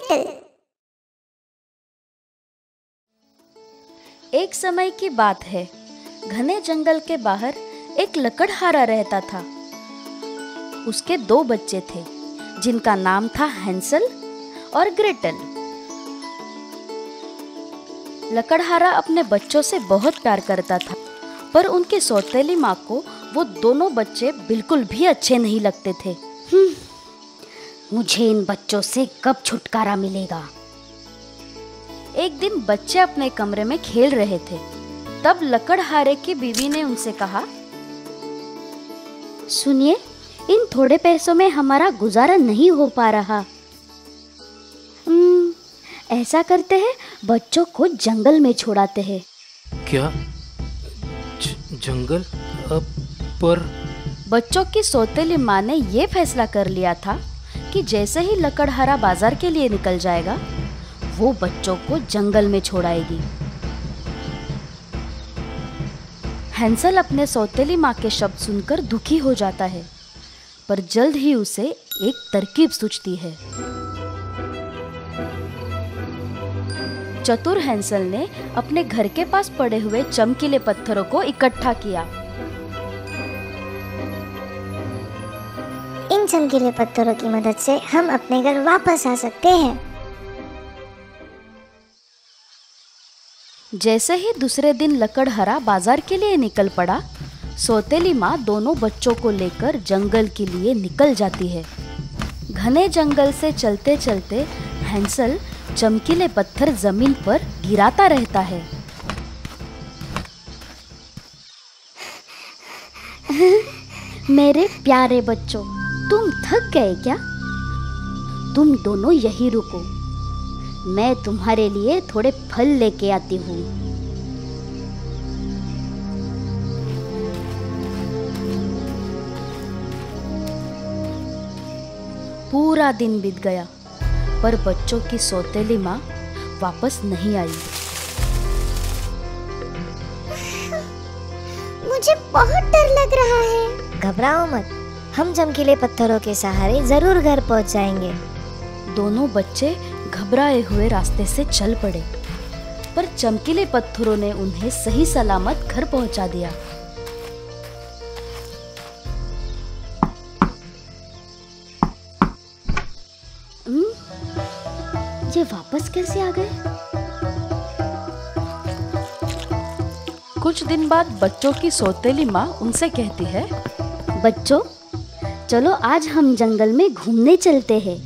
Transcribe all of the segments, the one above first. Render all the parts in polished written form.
Gretel. एक समय की बात है, घने जंगल के बाहर एक लकड़हारा रहता था। उसके 2 बच्चे थे जिनका नाम था हैंसल और ग्रेटल। लकड़हारा अपने बच्चों से बहुत प्यार करता था, पर उनके सौतेली माँ को वो दोनों बच्चे बिल्कुल भी अच्छे नहीं लगते थे। मुझे इन बच्चों से कब छुटकारा मिलेगा। एक दिन बच्चे अपने कमरे में खेल रहे थे, तब लकड़हारे की बीवी ने उनसे कहा, सुनिए, इन थोड़े पैसों में हमारा गुजारा नहीं हो पा रहा। ऐसा करते हैं, बच्चों को जंगल में छोड़ाते हैं। क्या जंगल? पर बच्चों की सौतेली माँ ने ये फैसला कर लिया था कि जैसे ही लकड़हारा बाजार के लिए निकल जाएगा, वो बच्चों को जंगल में छोड़ाएगी। हैंसल अपने सौतेली माँ के शब्द सुनकर दुखी हो जाता है, पर जल्द ही उसे एक तरकीब सूझती है। चतुर हैंसल ने अपने घर के पास पड़े हुए चमकीले पत्थरों को इकट्ठा किया। इन चमकीले पत्थरों की मदद से हम अपने घर वापस आ सकते हैं। जैसे ही दूसरे दिन लकड़हारा बाजार के लिए निकल पड़ा, सौतेली माँ दोनों बच्चों को लेकर जंगल के लिए निकल जाती है। घने जंगल से चलते चलते हैंसल चमकीले पत्थर जमीन पर गिराता रहता है। मेरे प्यारे बच्चों, तुम थक गए क्या? तुम दोनों यहीं रुको, मैं तुम्हारे लिए थोड़े फल लेके आती हूँ। पूरा दिन बीत गया, पर बच्चों की सौतेली माँ वापस नहीं आई। मुझे बहुत डर लग रहा है। घबराओ मत, हम चमकीले पत्थरों के सहारे जरूर घर पहुंच जाएंगे। दोनों बच्चे घबराए हुए रास्ते से चल पड़े, पर चमकीले पत्थरों ने उन्हें सही सलामत घर पहुंचा दिया। ये वापस कैसे आ गए? कुछ दिन बाद बच्चों की सौतेली माँ उनसे कहती है, बच्चों, चलो आज हम जंगल में घूमने चलते हैं।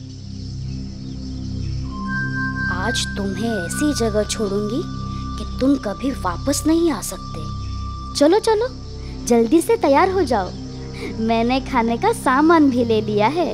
आज तुम्हें ऐसी जगह छोड़ूंगी कि तुम कभी वापस नहीं आ सकते। चलो चलो, जल्दी से तैयार हो जाओ, मैंने खाने का सामान भी ले लिया है।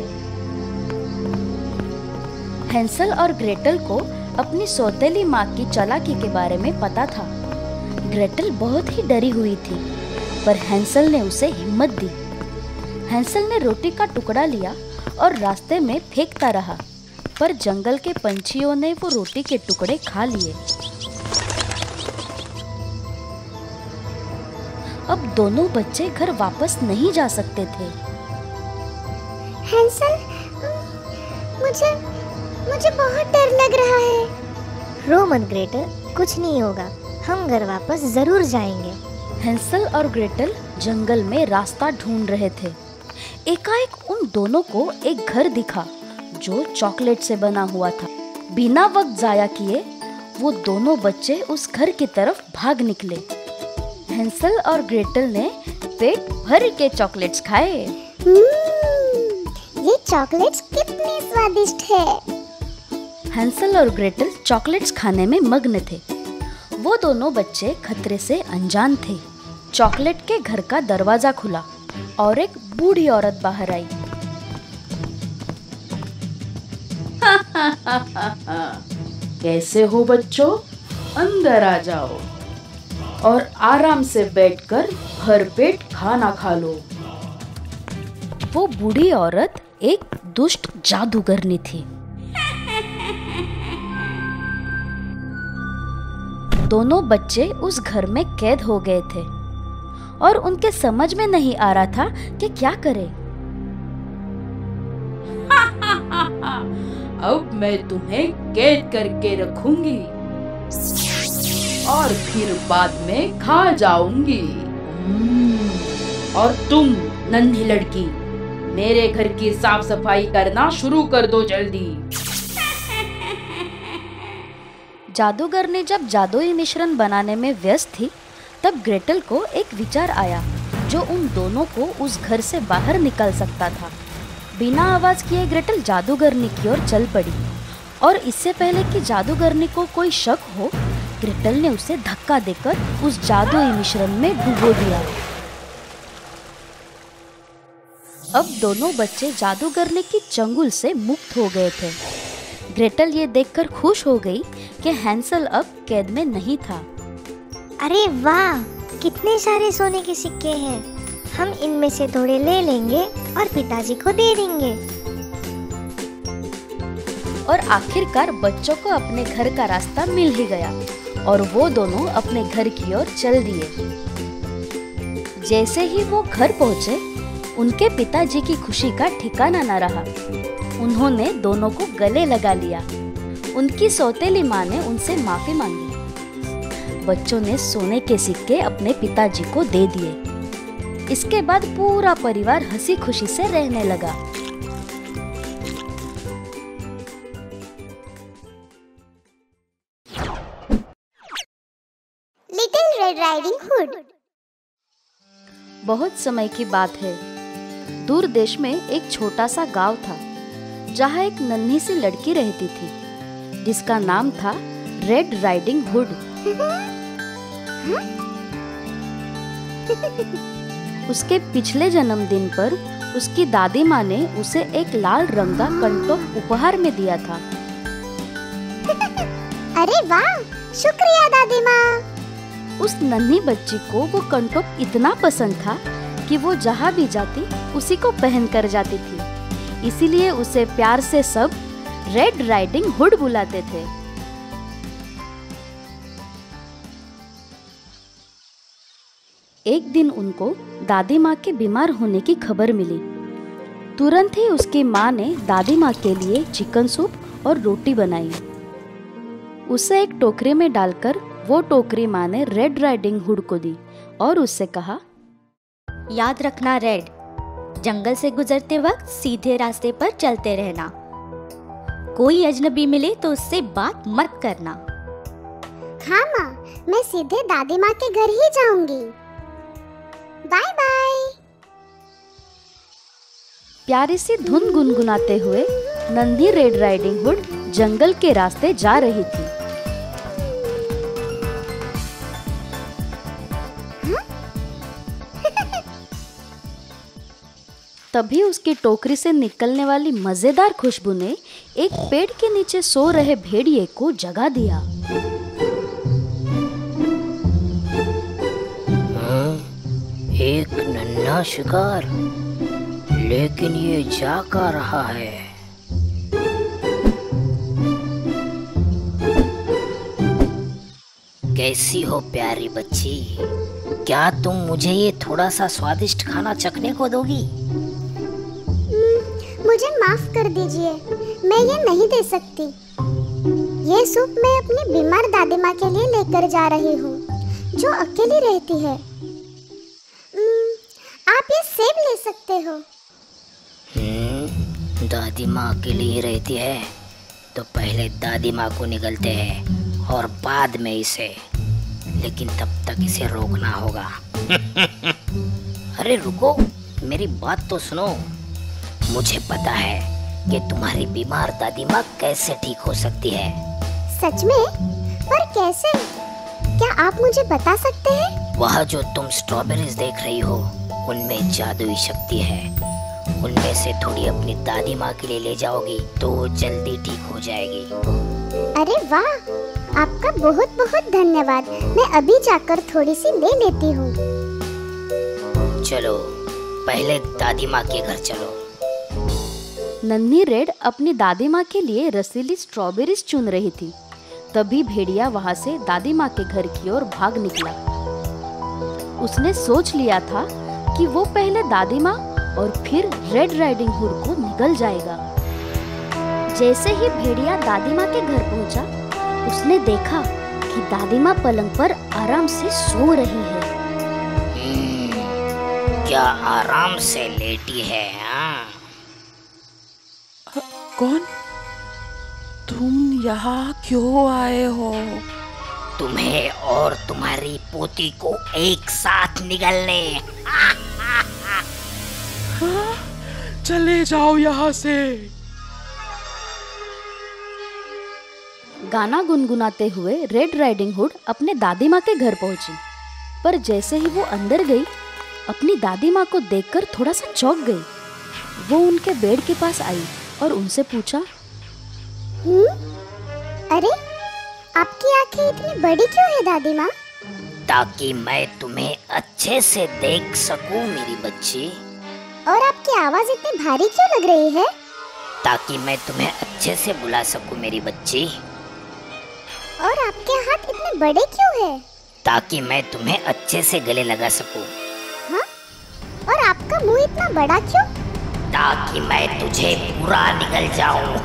हैंसल और ग्रेटल को अपनी सौतेली माँ की चालाकी के बारे में पता था। ग्रेटल बहुत ही डरी हुई थी, पर हैंसल ने उसे हिम्मत दी। हैंसल ने रोटी का टुकड़ा लिया और रास्ते में फेंकता रहा, पर जंगल के पंछियों ने वो रोटी के टुकड़े खा लिए। अब दोनों बच्चे घर वापस नहीं जा सकते थे। हैंसल, मुझे बहुत डर लग रहा है। रो मत ग्रेटल, कुछ नहीं होगा, हम घर वापस जरूर जाएंगे। हैंसल और ग्रेटल जंगल में रास्ता ढूंढ रहे थे। एकाएक उन दोनों को एक घर दिखा जो चॉकलेट से बना हुआ था। बिना वक्त जाया किए वो दोनों बच्चे उस घर की तरफ भाग निकले। हैंसल और ग्रेटल ने पेट भर के चॉकलेट्स खाए। ये चॉकलेट्स कितने स्वादिष्ट है। हैंसल और ग्रेटल चॉकलेट्स खाने में मग्न थे। वो दोनों बच्चे खतरे से अनजान थे। चॉकलेट के घर का दरवाजा खुला और एक बूढ़ी औरत बाहर आई। कैसे हो बच्चों, अंदर आ जाओ और आराम से बैठकर भरपेट खाना खा लो। वो बूढ़ी औरत एक दुष्ट जादूगरनी थी। दोनों बच्चे उस घर में कैद हो गए थे और उनके समझ में नहीं आ रहा था कि क्या करें। अब मैं तुम्हें कैद करके रखूंगी और फिर बाद में खा जाऊंगी। और तुम नन्ही लड़की, मेरे घर की साफ सफाई करना शुरू कर दो जल्दी। जादूगर ने जब जादुई मिश्रण बनाने में व्यस्त थी, तब ग्रेटल को एक विचार आया जो उन दोनों को उस घर से बाहर निकाल सकता था। बिना आवाज किए ग्रेटल जादूगरनी की ओर चल पड़ी और इससे पहले कि जादूगरनी को कोई शक हो, ग्रेटल ने उसे धक्का देकर उस जादुई मिश्रण में डुबो दिया। अब दोनों बच्चे जादूगरनी की चंगुल से मुक्त हो गए थे। ग्रेटल ये देखकर खुश हो गई कि हैंसल अब कैद में नहीं था। अरे वाह, कितने सारे सोने के सिक्के हैं। हम इनमें से थोड़े ले लेंगे और पिताजी को दे देंगे। और आखिरकार बच्चों को अपने घर का रास्ता मिल ही गया और वो दोनों अपने घर की ओर चल दिए। जैसे ही वो घर पहुंचे, उनके पिताजी की खुशी का ठिकाना न रहा। उन्होंने दोनों को गले लगा लिया। उनकी सौतेली माँ ने उनसे माफी मांगी। बच्चों ने सोने के सिक्के अपने पिताजी को दे दिए। इसके बाद पूरा परिवार हंसी खुशी से रहने लगा। Little red riding hood. बहुत समय की बात है। दूर देश में एक छोटा सा गांव था, जहाँ एक नन्ही सी लड़की रहती थी, जिसका नाम था रेड राइडिंग हुड। उसके पिछले जन्मदिन पर उसकी दादी माँ ने उसे एक लाल रंग का कंटोप उपहार में दिया था। अरे वाह, शुक्रिया दादी माँ। उस नन्ही बच्ची को वो कंटोप इतना पसंद था कि वो जहाँ भी जाती उसी को पहन कर जाती थी। इसीलिए उसे प्यार से सब रेड राइडिंग हुड बुलाते थे। एक दिन उनको दादी माँ के बीमार होने की खबर मिली। तुरंत ही उसकी माँ ने दादी माँ के लिए चिकन सूप और रोटी बनाई। उसे एक टोकरी में डालकर वो टोकरी माँ ने रेड राइडिंग हुड को दी और उससे कहा, याद रखना रेड, जंगल से गुजरते वक्त सीधे रास्ते पर चलते रहना। कोई अजनबी मिले तो उससे बात मत करना। हाँ माँ, मैं सीधे दादी माँ के घर ही जाऊंगी। Bye bye. प्यारी सी धुन गुनगुनाते हुए नन्ही रेड राइडिंग हुड जंगल के रास्ते जा रही थी। तभी उसकी टोकरी से निकलने वाली मजेदार खुशबू ने एक पेड़ के नीचे सो रहे भेड़िए को जगा दिया। एक नन्हा शिकार, लेकिन ये जा का रहा है। कैसी हो प्यारी बच्ची, क्या तुम मुझे ये थोड़ा सा स्वादिष्ट खाना चखने को दोगी? मुझे माफ कर दीजिए, मैं ये नहीं दे सकती। ये सूप मैं अपनी बीमार दादी माँ के लिए लेकर जा रही हूँ, जो अकेली रहती है। आप ये सेब ले सकते हो। दादी माँ अकेली ही रहती है, तो पहले दादी माँ को निगलते हैं और बाद में इसे, लेकिन तब तक इसे रोकना होगा। अरे रुको, मेरी बात तो सुनो। मुझे पता है कि तुम्हारी बीमार दादी माँ कैसे ठीक हो सकती है। सच में? पर कैसे? क्या आप मुझे बता सकते हैं? वह जो तुम स्ट्रॉबेरीज देख रही हो, उनमें जादुई शक्ति है। उनमें से थोड़ी अपनी दादी माँ के लिए ले जाओगी तो वो जल्दी ठीक हो जाएगी। अरे वाह, आपका बहुत बहुत धन्यवाद। मैं अभी जाकर थोड़ी सी ले लेती हूँ। चलो, पहले दादी माँ के घर चलो। नन्ही रेड अपनी दादी माँ के लिए रसीली स्ट्रॉबेरीज चुन रही थी। तभी भेड़िया वहाँ से दादी माँ के घर की ओर भाग निकला। उसने सोच लिया था कि वो पहले दादी माँ और फिर रेड राइडिंग हुड को निगल जाएगा। जैसे ही भेड़िया दादी माँ के घर पहुंचा, उसने देखा कि दादी माँ पलंग पर आराम से सो रही है। क्या आराम से लेटी है? हाँ, कौन? तुम यहाँ क्यों आए हो? तुम्हें और तुम्हारी पोती को एक साथ निगलने। हाँ? चले जाओ यहाँ से। गाना गुनगुनाते हुए रेड राइडिंग हुड अपने दादी माँ के घर पहुंची, पर जैसे ही वो अंदर गई, अपनी दादी माँ को देखकर थोड़ा सा चौंक गई। वो उनके बेड के पास आई और उनसे पूछा, अरे आपकी आंखें इतनी बड़ी क्यों है दादी माँ? ताकि मैं तुम्हें अच्छे से देख सकूं मेरी बच्ची। और आपकी आवाज इतनी भारी क्यों लग रही है? ताकि मैं तुम्हें अच्छे से बुला सकूं मेरी बच्ची। और आपके हाथ इतने बड़े क्यों हैं? ताकि मैं तुम्हें अच्छे से गले लगा सकूं। हाँ? और आपका मुंह इतना बड़ा क्यों? ताकि मैं तुझे पूरा निगल जाऊं।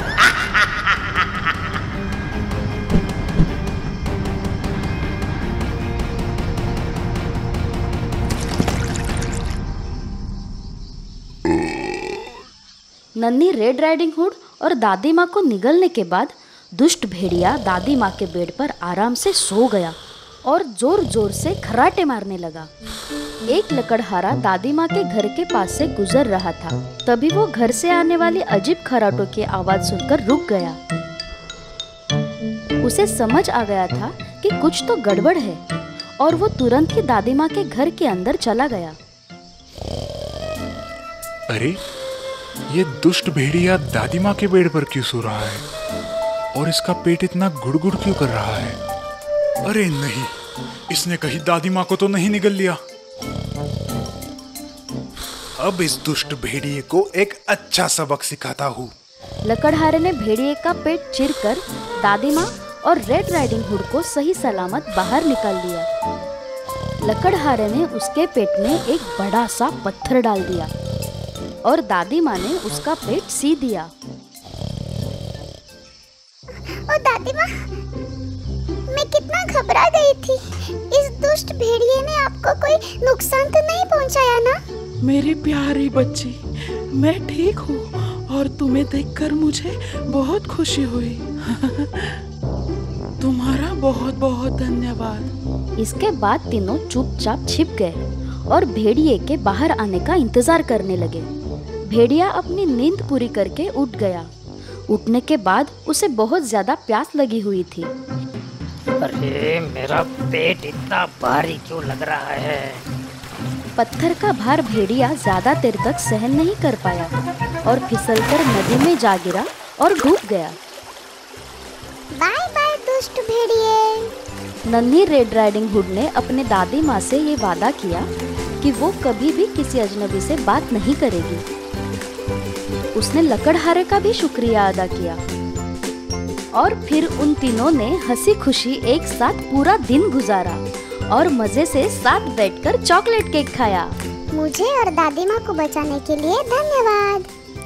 नन्ही रेड राइडिंग हुड और दादी माँ को निगलने के बाद दुष्ट भेड़िया दादी माँ के बेड पर आराम से सो गया और जोर जोर से खर्राटे मारने लगा। एक लकड़हारा दादी माँ के घर के पास से गुजर रहा था। तभी वो घर से आने वाली अजीब खर्राटों की आवाज सुनकर रुक गया। उसे समझ आ गया था कि कुछ तो गड़बड़ है और वो तुरंत ही दादी माँ के घर के अंदर चला गया। अरे, ये दुष्ट भेड़िया दादी माँ के बेड पर क्यों सो रहा है और इसका पेट इतना गुड़गुड़ क्यों कर रहा है? अरे नहीं, इसने कहीं दादी माँ को तो नहीं निगल लिया। अब इस दुष्ट भेड़िए को एक अच्छा सबक सिखाता हूँ। लकड़हारे ने भेड़िए का पेट चीरकर दादी माँ और रेड राइडिंग हुड को सही सलामत बाहर निकाल दिया। लकड़हारे ने उसके पेट में एक बड़ा सा पत्थर डाल दिया और दादी माँ ने उसका पेट सी दिया। ओ दादी माँ, मैं कितना घबरा गई थी। इस दुष्ट भेड़िए ने आपको कोई नुकसान तो नहीं पहुँचाया ना? मेरी प्यारी बच्ची, मैं ठीक हूँ और तुम्हें देखकर मुझे बहुत खुशी हुई। तुम्हारा बहुत बहुत धन्यवाद। इसके बाद तीनों चुपचाप छिप गए और भेड़िए के बाहर आने का इंतजार करने लगे। भेड़िया अपनी नींद पूरी करके उठ गया। उठने के बाद उसे बहुत ज्यादा प्यास लगी हुई थी। अरे मेरा पेट इतना भारी क्यों लग रहा है? पत्थर का भार भेड़िया ज्यादा देर तक सहन नहीं कर पाया और फिसलकर नदी में जा गिरा और डूब गया। बाय बाय दुष्ट भेड़िए। नन्ही रेड राइडिंग हुड ने अपने दादी माँ से ये वादा किया कि वो कभी भी किसी अजनबी से बात नहीं करेगी। उसने लकड़हारे का भी शुक्रिया अदा किया और फिर उन तीनों ने हंसी खुशी एक साथ पूरा दिन गुजारा और मजे से साथ बैठकर चॉकलेट केक खाया। मुझे और दादी माँ को बचाने के लिए धन्यवाद।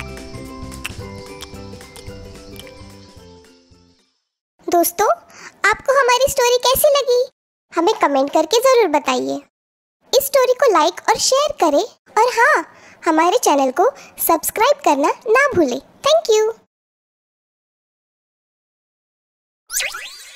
दोस्तों, आपको हमारी स्टोरी कैसी लगी? हमें कमेंट करके जरूर बताइए। इस स्टोरी को लाइक और शेयर करें और हाँ, हमारे चैनल को सब्सक्राइब करना ना भूलें। Thank you.